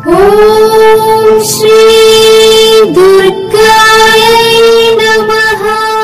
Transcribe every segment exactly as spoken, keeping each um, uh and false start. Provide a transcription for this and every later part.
ఓం శ్రీ దుర్గాయై నమః.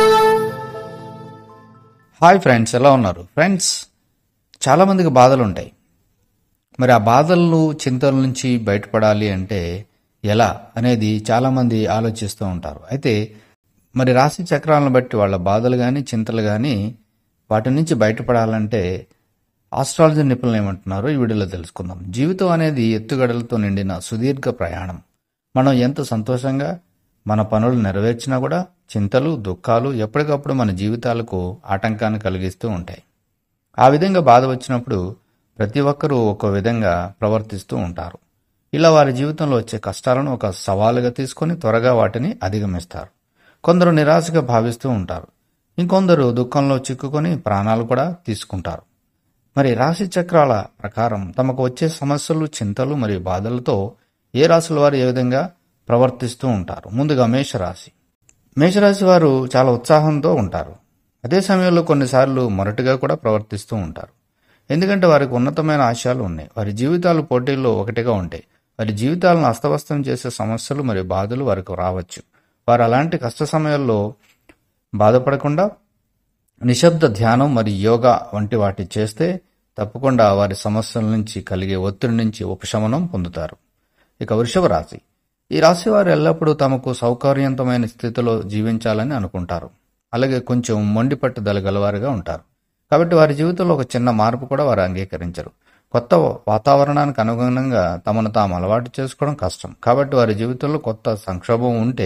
Hi friends, ఎలా ఉన్నారు? ఫ్రెండ్స్, చాలామందికి బాధలు ఉంటాయి. మరి ఆ బాధలు చింతల నుంచి బయటపడాలి అంటే ఎలా అనేది చాలామంది ఆలోచిస్తూ ఉంటారు. అయితే మరి రాశి చక్రాలను బట్టి వాళ్ళ బాధలు కానీ చింతలు కానీ వాటి నుంచి బయటపడాలంటే ఆస్ట్రాలజీ నిపుణులు ఏమంటున్నారో ఈ వీడియోలో తెలుసుకుందాం. జీవితం అనేది ఎత్తుగడలతో నిండిన సుదీర్ఘ ప్రయాణం. మనం ఎంత సంతోషంగా మన పనులు నెరవేర్చినా కూడా చింతలు దుఃఖాలు ఎప్పటికప్పుడు మన జీవితాలకు ఆటంకాన్ని కలిగిస్తూ ఉంటాయి. ఆ విధంగా బాధ వచ్చినప్పుడు ప్రతి ఒక్కరూ ఒక విధంగా ప్రవర్తిస్తూ ఉంటారు. ఇలా వారి జీవితంలో వచ్చే కష్టాలను ఒక సవాలుగా తీసుకొని త్వరగా వాటిని అధిగమిస్తారు. కొందరు నిరాశగా భావిస్తూ ఉంటారు. ఇంకొందరు దుఃఖంలో చిక్కుకొని ప్రాణాలు కూడా తీసుకుంటారు. మరి రాశి చక్రాల ప్రకారం తమకు వచ్చే సమస్యలు, చింతలు మరియు బాధలతో ఏ రాశుల వారు ఏ విధంగా ప్రవర్తిస్తూ ఉంటారు? ముందుగా మేషరాశి. మేషరాశి వారు చాలా ఉత్సాహంతో ఉంటారు. అదే సమయంలో కొన్నిసార్లు మొరటుగా కూడా ప్రవర్తిస్తూ ఉంటారు. ఎందుకంటే వారికి ఉన్నతమైన ఆశయాలు ఉన్నాయి. వారి జీవితాలు పోటీల్లో ఒకటిగా ఉంటాయి. వారి జీవితాలను అస్తవ్యస్తం చేసే సమస్యలు మరియు బాధలు వారికి రావచ్చు. వారు అలాంటి కష్ట సమయాల్లో బాధపడకుండా నిశ్శబ్ద ధ్యానం మరియు యోగా వంటి వాటి చేస్తే తప్పకుండా వారి సమస్యల నుంచి కలిగే ఒత్తిడి నుంచి ఉపశమనం పొందుతారు. ఇక వృషభ రాశి. ఈ రాశి వారు ఎల్లప్పుడూ తమకు సౌకర్యవంతమైన స్థితిలో జీవించాలని అనుకుంటారు. అలాగే కొంచెం మొండి పట్టుదల గలవారుగా ఉంటారు. కాబట్టి వారి జీవితంలో ఒక చిన్న మార్పు కూడా వారు అంగీకరించరు. కొత్త వాతావరణానికి అనుగుణంగా తమను తాము అలవాటు చేసుకోవడం కష్టం. కాబట్టి వారి జీవితంలో కొత్త సంక్షోభం ఉంటే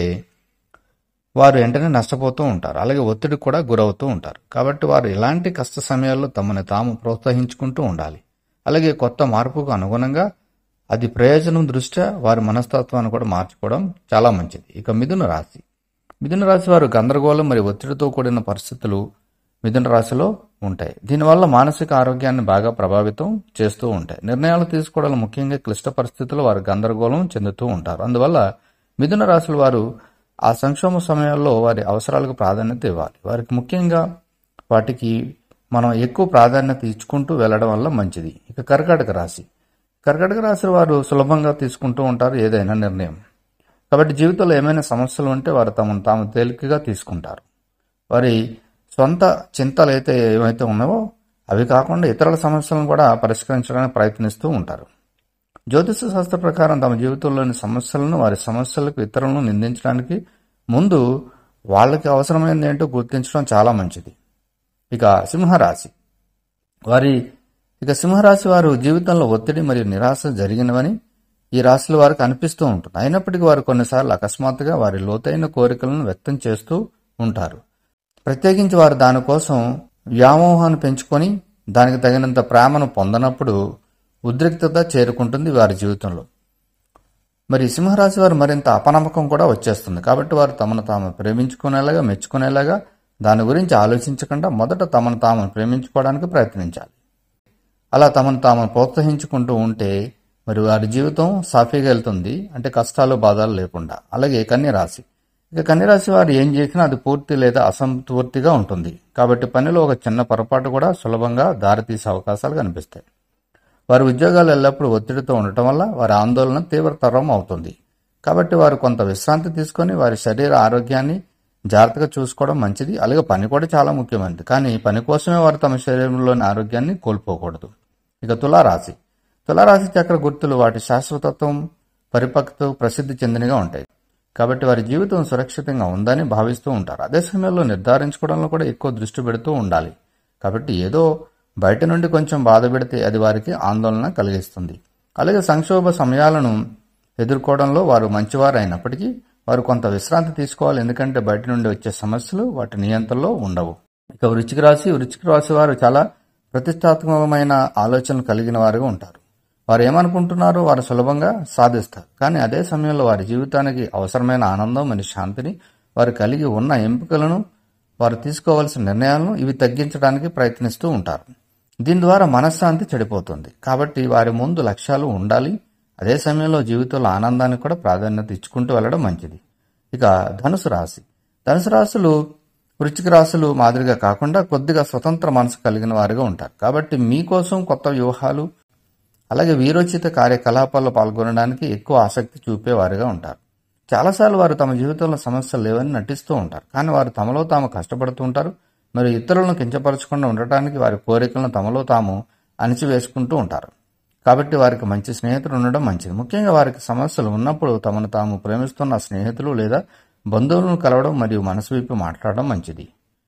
వారు వెంటనే నష్టపోతూ ఉంటారు. అలాగే ఒత్తిడికి కూడా గురవుతూ ఉంటారు. కాబట్టి వారు ఇలాంటి కష్ట సమయాల్లో తమను తాము ప్రోత్సహించుకుంటూ ఉండాలి. అలాగే కొత్త మార్పుకు అనుగుణంగా అది ప్రయోజనం దృష్ట్యా వారి మనస్తత్వాన్ని కూడా మార్చుకోవడం చాలా మంచిది. ఇక మిథున రాశి. మిథున రాశి వారు గందరగోళం మరియు ఒత్తిడితో కూడిన పరిస్థితులు మిథున రాశిలో ఉంటాయి. దీనివల్ల మానసిక ఆరోగ్యాన్ని బాగా ప్రభావితం చేస్తూ ఉంటాయి. నిర్ణయాలు తీసుకోవడంలో ముఖ్యంగా క్లిష్ట పరిస్థితుల్లో వారు గందరగోళం చెందుతూ ఉంటారు. అందువల్ల మిథున రాశుల వారు ఆ సంక్షోభ సమయాల్లో వారి అవసరాలకు ప్రాధాన్యత ఇవ్వాలి. వారికి ముఖ్యంగా వాటికి మనం ఎక్కువ ప్రాధాన్యత ఇచ్చుకుంటూ వెళ్ళడం వల్ల మంచిది. ఇక కర్కాటక రాశి. కర్కాటక రాశి వారు సులభంగా తీసుకుంటూ ఉంటారు ఏదైనా నిర్ణయం. కాబట్టి జీవితంలో ఏమైనా సమస్యలు ఉంటే వారు తమను తాము తేలికగా తీసుకుంటారు. వారి సొంత చింతలు అయితే ఏవైతే ఉన్నావో అవి కాకుండా ఇతరుల సమస్యలను కూడా పరిష్కరించడానికి ప్రయత్నిస్తూ ఉంటారు. జ్యోతిష శాస్త్ర ప్రకారం తమ జీవితంలోని సమస్యలను వారి సమస్యలకు ఇతరులను నిందించడానికి ముందు వాళ్ళకి అవసరమైనది ఏంటో గుర్తించడం చాలా మంచిది. ఇక సింహరాశి వారి ఇక సింహరాశి వారు జీవితంలో ఒత్తిడి మరియు నిరాశ జరిగినవని ఈ రాశుల వారికి అనిపిస్తూ ఉంటుంది. అయినప్పటికీ వారు కొన్నిసార్లు అకస్మాత్తుగా వారి లోతైన కోరికలను వ్యక్తం చేస్తూ ఉంటారు. ప్రత్యేకించి వారు దానికోసం వ్యామోహాన్ని పెంచుకొని దానికి తగినంత ప్రేమను పొందనప్పుడు ఉద్రిక్తత చేరుకుంటుంది వారి జీవితంలో. మరి సింహరాశి వారు మరింత అపనమ్మకం కూడా వచ్చేస్తుంది. కాబట్టి వారు తమను తాము ప్రేమించుకునేలాగా, మెచ్చుకునేలాగా దాని గురించి ఆలోచించకుండా మొదట తమను తాము ప్రేమించుకోవడానికి ప్రయత్నించాలి. అలా తమను తాము ప్రోత్సహించుకుంటూ ఉంటే మరి వారి జీవితం సాఫీగా వెళ్తుంది. అంటే కష్టాలు బాధలు లేకుండా. అలాగే కన్యరాశి. ఇక కన్యరాశి వారు ఏం చేసినా అది పూర్తి లేదా అసంపూర్తిగా ఉంటుంది. కాబట్టి పనిలో ఒక చిన్న పొరపాటు కూడా సులభంగా దారితీసే అవకాశాలు కనిపిస్తాయి. వారి ఉద్యోగాలు ఎల్లప్పుడూ ఒత్తిడితో ఉండటం వల్ల వారి ఆందోళన తీవ్రతరం అవుతుంది. కాబట్టి వారు కొంత విశ్రాంతి తీసుకొని వారి శరీర ఆరోగ్యాన్ని జాగ్రత్తగా చూసుకోవడం మంచిది. అలాగే పని కూడా చాలా ముఖ్యమైనది. కానీ పని కోసమే వారు తమ శరీరంలోని ఆరోగ్యాన్ని కోల్పోకూడదు. ఇక తులారాశి. తులారాశి చక్ర గుర్తులు వాటి శాశ్వతత్వం, పరిపక్వత ప్రసిద్ధి చెందినగా ఉంటాయి. కాబట్టి వారి జీవితం సురక్షితంగా ఉందని భావిస్తూ ఉంటారు. అదే సమయంలో నిర్ధారించుకోవడంలో కూడా ఎక్కువ దృష్టి పెడుతూ ఉండాలి. కాబట్టి ఏదో బయట నుండి కొంచెం బాధ పెడితే అది వారికి ఆందోళన కలిగిస్తుంది. అలాగే సంక్షోభ సమయాలను ఎదుర్కోవడంలో వారు మంచివారు అయినప్పటికీ వారు కొంత విశ్రాంతి తీసుకోవాలి. ఎందుకంటే బయట నుండి వచ్చే సమస్యలు వాటి నియంత్రణలో ఉండవు. ఇక వృశ్చిక రాశి. వృశ్చిక రాశి వారు చాలా ప్రతిష్టాత్మకమైన ఆలోచనలు కలిగిన వారుగా ఉంటారు. వారు ఏమనుకుంటున్నారో వారు సులభంగా సాధిస్తారు. కానీ అదే సమయంలో వారి జీవితానికి అవసరమైన ఆనందం మరియు శాంతిని వారు కలిగి ఉన్న ఎంపికలను, వారు తీసుకోవాల్సిన నిర్ణయాలను ఇవి తగ్గించడానికి ప్రయత్నిస్తూ ఉంటారు. దీని ద్వారా మనశ్శాంతి చెడిపోతుంది. కాబట్టి వారి ముందు లక్ష్యాలు ఉండాలి. అదే సమయంలో జీవితంలో ఆనందానికి కూడా ప్రాధాన్యత ఇచ్చుకుంటూ వెళ్ళడం మంచిది. ఇక ధనుసు రాశి. ధనుసు రాశులు వృశ్చిక రాశులు మాదిరిగా కాకుండా కొద్దిగా స్వతంత్ర మనసు కలిగిన వారిగా ఉంటారు. కాబట్టి మీకోసం కొత్త వ్యూహాలు అలాగే వీరోచిత కార్యకలాపాల్లో పాల్గొనడానికి ఎక్కువ ఆసక్తి చూపేవారుగా ఉంటారు. చాలాసార్లు వారు తమ జీవితంలో సమస్యలు లేవని నటిస్తూ ఉంటారు, కానీ వారు తమలో తాము కష్టపడుతూ ఉంటారు మరియు ఇతరులను కించపరచకుండా ఉండటానికి వారి కోరికలను తమలో తాము అణిచివేసుకుంటూ ఉంటారు. కాబట్టి వారికి మంచి స్నేహితులు ఉండడం మంచిది. ముఖ్యంగా వారికి సమస్యలు ఉన్నప్పుడు తమను తాము ప్రేమిస్తున్న స్నేహితులు లేదా బంధువులను కలవడం మరియు మనసు విప్పి మాట్లాడడం మంచిది.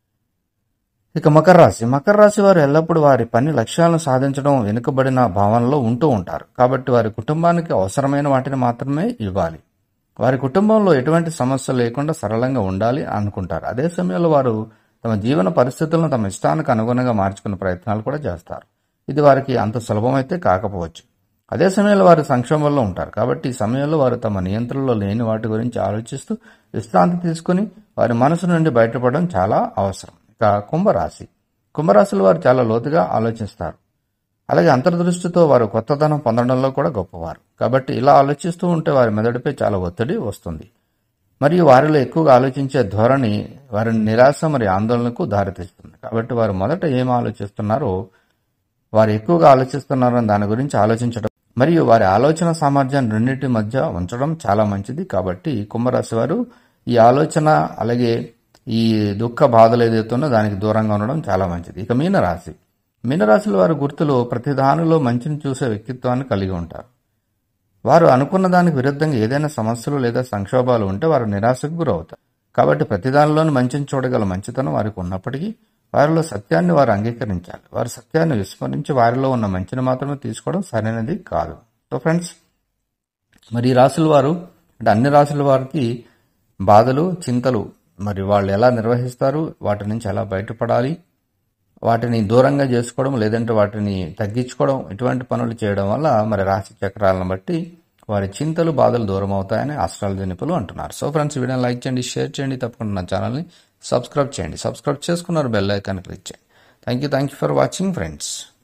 ఇక మకర రాశి మకర రాశి వారు ఎల్లప్పుడూ వారి పని లక్ష్యాలను సాధించడం వెనుకబడిన భావనలో ఉంటూ ఉంటారు. కాబట్టి వారి కుటుంబానికి అవసరమైన వాటిని మాత్రమే ఇవ్వాలి. వారి కుటుంబంలో ఎటువంటి సమస్య లేకుండా సరళంగా ఉండాలి అనుకుంటారు. అదే సమయంలో వారు తమ జీవన పరిస్థితులను తమ ఇష్టానికి అనుగుణంగా మార్చుకునే ప్రయత్నాలు కూడా చేస్తారు. ఇది వారికి అంత సులభమైతే కాకపోవచ్చు. అదే సమయంలో వారు సంక్షోభంలో ఉంటారు. కాబట్టి ఈ సమయంలో వారు తమ నియంత్రణలో లేని వాటి గురించి ఆలోచిస్తూ విశ్రాంతి తీసుకుని వారి మనసు నుండి బయటపడడం చాలా అవసరం. ఇక కుంభరాశి కుంభరాశుల వారు చాలా లోతుగా ఆలోచిస్తారు. అలాగే అంతర్దృష్టితో వారు కొత్తదనం పొందడంలో కూడా గొప్పవారు. కాబట్టి ఇలా ఆలోచిస్తూ ఉంటే వారి మెదడుపై చాలా ఒత్తిడి వస్తుంది మరియు వారిలో ఎక్కువగా ఆలోచించే ధోరణి వారిని నిరాశ మరియు ఆందోళనకు దారితీస్తుంది. కాబట్టి వారు మొదట ఏం ఆలోచిస్తున్నారో వారు ఎక్కువగా ఆలోచిస్తున్నారని దాని గురించి ఆలోచించడం మరియు వారి ఆలోచన సామర్థ్యాన్ని రెండింటి మధ్య ఉంచడం చాలా మంచిది. కాబట్టి కుంభరాశి వారు ఈ ఆలోచన అలాగే ఈ దుఃఖ బాధలు ఏదైతే ఉన్నో దానికి దూరంగా ఉండడం చాలా మంచిది. ఇక మీనరాశి మీనరాశుల వారి గుర్తులు ప్రతి దానిలో మంచిని చూసే వ్యక్తిత్వాన్ని కలిగి ఉంటారు. వారు అనుకున్న దానికి విరుద్ధంగా ఏదైనా సమస్యలు లేదా సంక్షోభాలు ఉంటే వారు నిరాశకు గురవుతారు. కాబట్టి ప్రతి దానిలోని మంచిని చూడగల మంచితనం వారికి ఉన్నప్పటికీ వారిలో సత్యాన్ని వారు అంగీకరించాలి. వారు సత్యాన్ని విస్మరించి వారిలో ఉన్న మంచిని మాత్రమే తీసుకోవడం సరైనది కాదు. సో ఫ్రెండ్స్, మరి ఈ రాశుల వారు అంటే అన్ని రాశుల వారికి బాధలు చింతలు మరి వాళ్ళు ఎలా నిర్వహిస్తారు, వాటి నుంచి ఎలా బయటపడాలి, వాటిని దూరంగా చేసుకోవడం లేదంటే వాటిని తగ్గించుకోవడం ఇటువంటి పనులు చేయడం వల్ల మరి రాశి చక్రాలను బట్టి వారి చింతలు బాధలు దూరం అవుతాయని ఆస్ట్రాలజీ నిపుణులు అంటున్నారు. సో ఫ్రెండ్స్, ఈ వీడియోని లైక్ చేయండి, షేర్ చేయండి, తప్పకుండా నా ఛానల్ని సబ్స్క్రైబ్ చేయండి. సబ్స్క్రైబ్ చేసుకున్నారు బెల్ ఐకాన్ క్లిక్ చేయండి. Thank you thank you for watching friends.